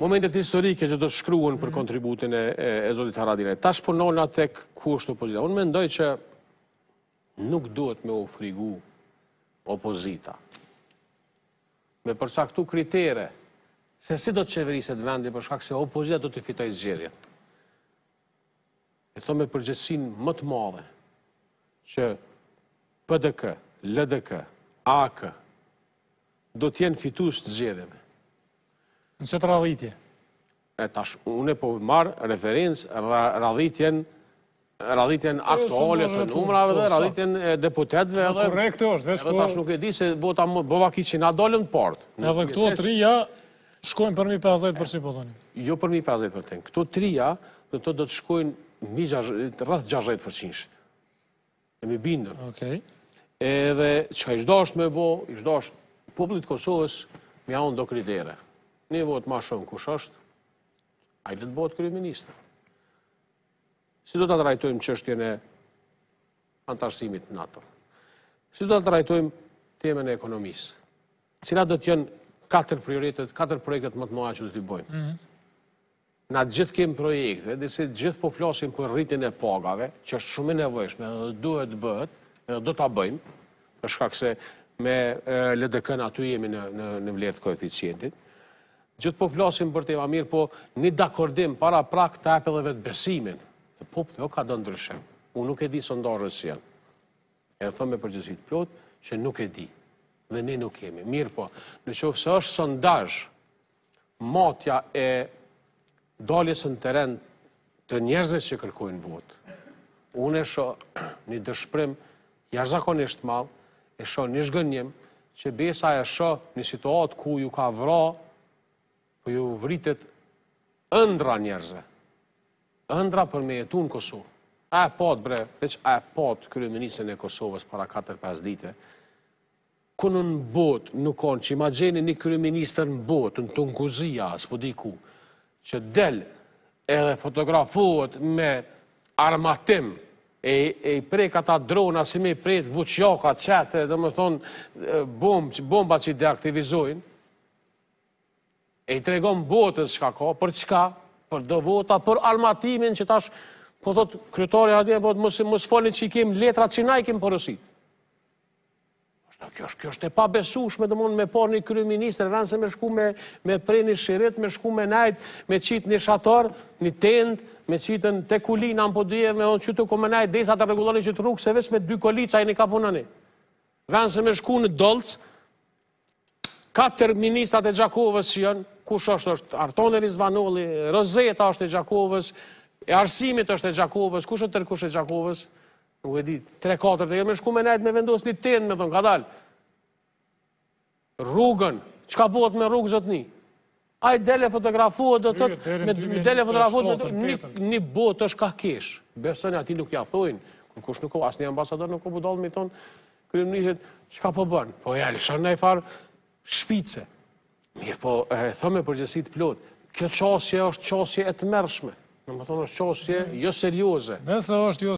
momentet historike që do të shkruen për kontributin e zotit Haradinaj. Tash punona tek ku është opozita. Unë mendoj që nuk duhet me u frigu opozita. Me përcaktu kritere se si do të qeveriset vendi për shkak se opozita do të fitoj zgjedhjet. E thome përgjegjësinë më të madhe që PDK, LDK, AK do t'jenë fitues të zgjedhjeve. Në çetë radhitje? E tash, unë po marr referencë radhitjen aktuale të numrave dhe radhitjen e deputetëve edhe. Korrekte është, veç po. Tash nuk e di se vota bova kiçi na dolën port. Edhe këto trija shkojnë për 50% po thoni. Jo për 50%. Këto trija do të shkojnë rreth 60%. Jemi bindur. Okej. Edhe çka i çdo është me bo, i çdo është popullit Kosovës me janë do kritere. Një vot ma shumë kush është, a i le të bëhet kryeministër. Si do të trajtojmë çështjen e antarësimit në NATO? Si do të trajtojmë temën e ekonomisë? Cilat do të jenë 4 projektet më të mëdha që do t'i bëjmë? Na gjithë kemë projekte, dhe se gjithë po flasim për rritjen e pagave, që është shumë e nevojshme, edhe duhet bëhet, edhe do t'a bëjmë, për shkak se me LDK-n aty jemi në vlerë të koeficientit. Gjithë po flasim për tema mirë, po një dakordim para prak të apë edhe vetë besimin. Po, jo ka do ndryshim. Unë nuk e di sondazhet si janë. E thëmë me përgjithësi të plot që nuk e di. Dhe ne nuk kemi. Mirë po, në qoftë se është sondazh matja e daljes në teren të njerëzve që kërkojnë votë. Unë e shoh një dëshpërim jashtëzakonisht madh, e shoh një zhgënjim që besa e shoh një situatë ku ju ka vrarë, po ju vritet ëndra njerëzve. Ëndra për me jetu në Kosovë. A e pat, bre, veç a e pat kryeministrin e Kosovës para 4-5 dite, ku në botë nuk kanë, që imagjeni një kryeministër në botë, në Tunkuzia, s'po di ku, që del edhe fotografohet me armatim, e i prek ata drona, si me i prek vuqjaka, qete, dhe më thonë bomba që i deaktivizojnë, e i tregon botës çka ka, për çka, për do vota, për armatimin që tash, po thot kryetari atje, po mos folni që i kem letrat që na i kem porosit. Kjo është e pabesueshme, domthonë me pa një kryeministër, vënë se me shku me prej një shirit, me shku me najt, me qit një shator, një tent, me qitën te kulina në podije, me onë qytu ku me najt, desa të regulloni që të rrugë, se veç me 2 kolica i një ka punani. Vënë se me shku në Dolc, 4 ministrat e Gjakovës që janë, kush është Artone Rizvanolli, Rozeta është e Gjakovës, e Arsimit është e Gjakovës, kush është tërkush e Gjakovës? Nuk e di, 3-4 dhe me shku me najt me vendos një tent, me thonë, ka dalë. Rrugën, qka bëhet me rrugë zotni? A i dele fotografuat, do të thotë, një botë është ka kesh. Besoni ati nuk ja thojnë, kush nuk o, asë një ambasador nuk o budalë me thonë, kryeministrit, qka po bënë? Po ja, lëshën në i farë shpice. Mirë, po, thëme përgjësit plot, kjo qasje është qasje e të mërshme. Në më thonë është qasje jo serioze. Nëse është jo